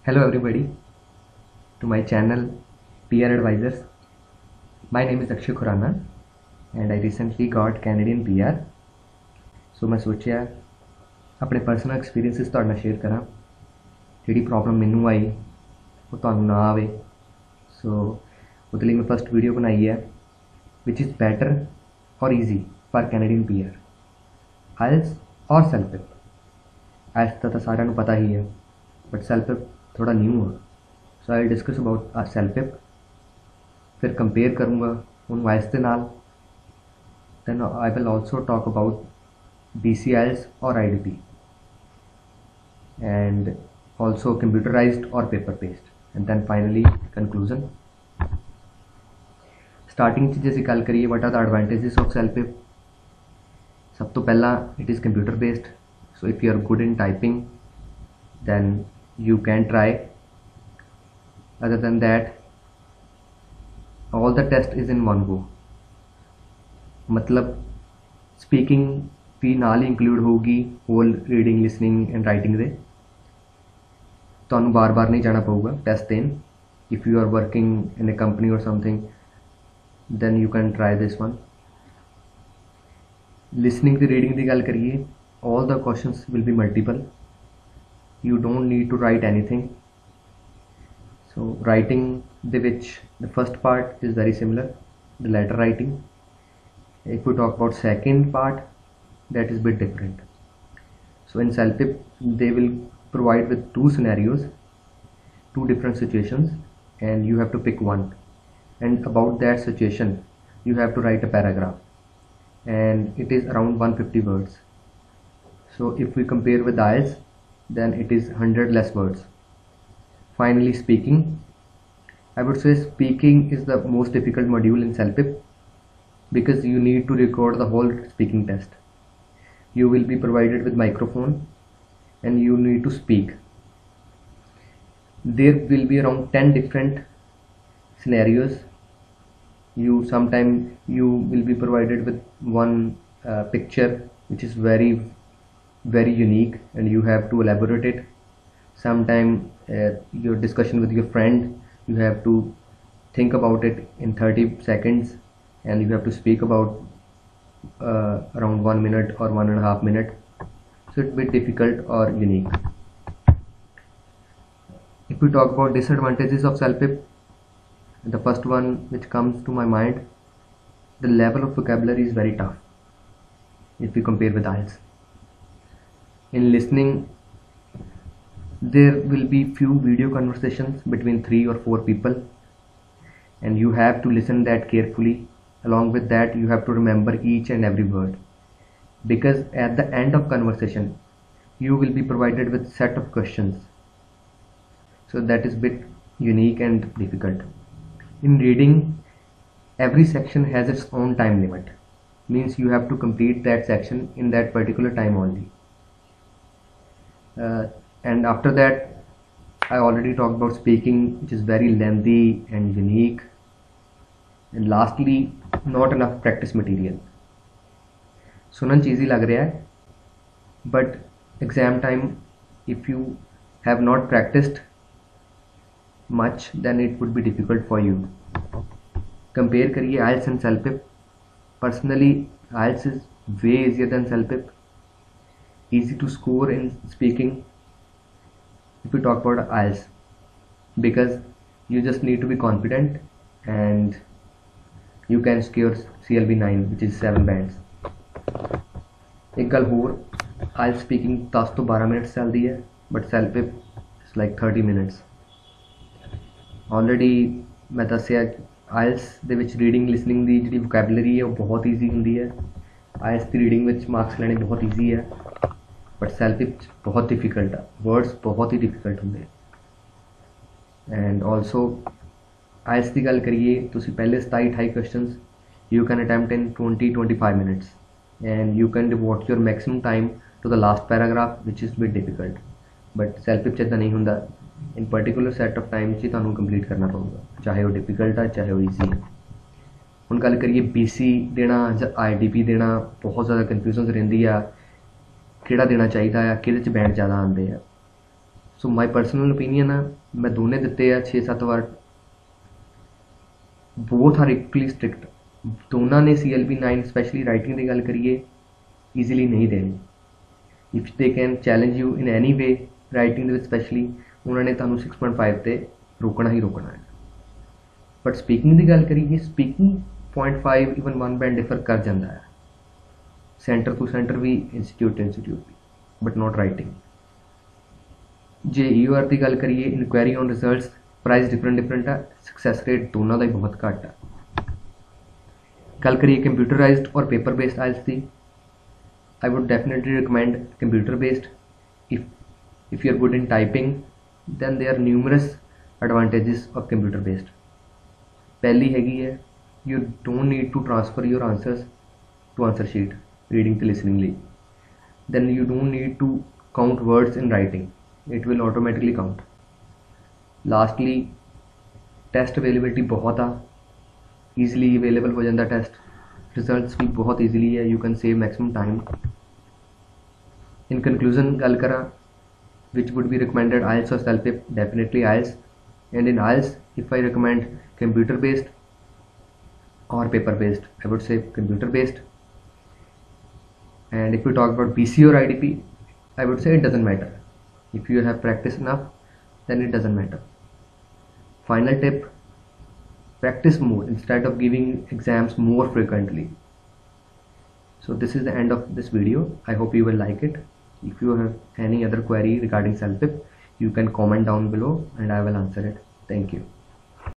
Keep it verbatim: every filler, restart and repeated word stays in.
Hello everybody to my channel P R Advisors. My name is Akshay Khurana and I recently got Canadian P R. So मैं सोचा अपने personal experiences ਤੁਹਾਡੇ ਨਾਲ share करा ਜਿਹੜੀ problem ਮੈਨੂੰ आई वो ਤੁਹਾਨੂੰ ना आवे। सो उसके लिए मैं फर्स्ट वीडियो बनाई है विच इज़ बेटर और easy for Canadian P R IELTS और सेल्पिप। आइल्स का तो सारा पता ही है बट सेल्पिप थोड़ा न्यू है। सो आई डिस्कस अबाउट सेल्पिप, फिर कंपेयर करूँगा उन आइल्स के नाल। Then I will also talk about B C IELTS और I D P and also computerised और paper based and then finally conclusion. Starting च जे गल करिए what are the advantages of CELPIP. सब तो पहला it is computer based. So if you are good in typing then you can try. Other than that all the test is in one go। मतलब speaking भी नाल ही include होगी whole reading listening and writing दे। तुहानू बार बार नहीं जाना पऊगा टेस्ट देन। If you are working in a company और something then you can try this one. Listening दी रीडिंग की गल करिए all the questions will be multiple. You don't need to write anything. So writing the which the first part is very similar, the letter writing. If we talk about second part, that is bit different. So in CELPIP they will provide with two scenarios, two different situations, and you have to pick one, and about that situation you have to write a paragraph, and it is around one hundred fifty words. So if we compare with I E L T S, then it is one hundred less words. Finally speaking, I would say speaking is the most difficult module in CELPIP because you need to record the whole speaking test. You will be provided with microphone and you need to speak. There will be around ten different scenarios. You sometime you will be provided with one uh, picture which is very very unique and you have to elaborate it. Sometime uh, your discussion with your friend, you have to think about it in thirty seconds and you have to speak about uh, around one minute or one and a half minute. So it's a bit difficult or unique. If we talk about disadvantages of CELPIP, the first one which comes to my mind, the level of vocabulary is very tough if we compare with I E L T S. In listening, there will be few video conversations between three or four people and you have to listen that carefully. Along with that you have to remember each and every word, because at the end of conversation you will be provided with set of questions. So that is bit unique and difficult. In reading, every section has its own time limit, means you have to complete that section in that particular time only. Uh, and after that I already talked about speaking, which is very lengthy and unique. And lastly, not enough practice material. सुनन easy लग रहा है but exam time if you have not practiced much then it would be difficult for you. Compare करिए I E L T S and CELPIP. Personally I E L T S is way easier than CELPIP. Easy to score in speaking if we talk about I E L T S, because you just need to be confident and you can score C L B nine, which is seven bands. एक गल होर, I E L T S speaking ten to twelve minutes चलती है but CELPIP is like thirty minutes. Already मैं दसिया I E L T S ਦੇ ਵਿੱਚ reading listening ਦੀ ਜਿਹੜੀ vocabulary है वो बहुत ईजी ਹੁੰਦੀ है। I E L T S ਦੀ रीडिंग ਵਿੱਚ मार्क्स ਲੈਣੇ बहुत ईजी है बट सेल्पिप बहुत डिफिकल्ट है, वर्ड्स बहुत ही डिफिकल्ट होंगे। एंड ऑल्सो आई एल्स की गल करिए तुसी पहले सताई अठाई questions you can attempt in twenty twenty five minutes and you can devote your maximum time to the last paragraph which is bit difficult. But CELPIP च इदां नहीं होंदा, in particular set of time च तुहानूं complete करना पऊगा, चाहे वो difficult है चाहे वो ईजी है। हुण गल करिए बी सी देना जां आई डी पी देना, बहुत ज़्यादा कन्फ्यूजन रहिंदी आ किहड़ा देना चाहिए है, किहदे च बैंड ज़्यादा आते हैं। सो माई परसनल ओपीनियन है मैं दोने दिते आ छे सत्त वार बोथ आर इक्वली स्ट्रिक्ट दोनों ने C L P nine specially writing की गल करिए ईजीली नहीं देनी if they can challenge you in any way writing specially उन्होंने तुहानू सिक्स पॉइंट फाइव ते रोकना ही रोकना है बट स्पीकिंग की गल करिए speaking point five even one band differ कर जाता है सेंटर टू सेंटर भी इंस्टीट्यूट इंस्टीट्यूट भी बट नॉट राइटिंग जे ई आर की गल करिए inquiry on results price different different है सक्सैस रेट दोनों का ही बहुत घट है गल करिए कंप्यूटराइज्ड और पेपर बेस्ड आइल्स की I would definitely recommend computer based if if you are good in typing then there are numerous advantages of computer based पहली हैगी है you don't need to transfer your answers to answer sheet reading to listening ली then you don't need to count words in writing it will automatically count lastly test availability बहुत आ easily available हो जाता test results भी बहुत easily है you can save maximum time in conclusion गल करा which would be recommended I E L T S or CELPIP definitely I E L T S and in I E L T S if I recommend computer based or paper based I would say computer based and if we talk about B C or I D P I would say it doesn't matter if you have practice enough then it doesn't matter final tip practice more instead of giving exams more frequently so this is the end of this video I hope you will like it if you have any other query regarding CELPIP you can comment down below and I will answer it thank you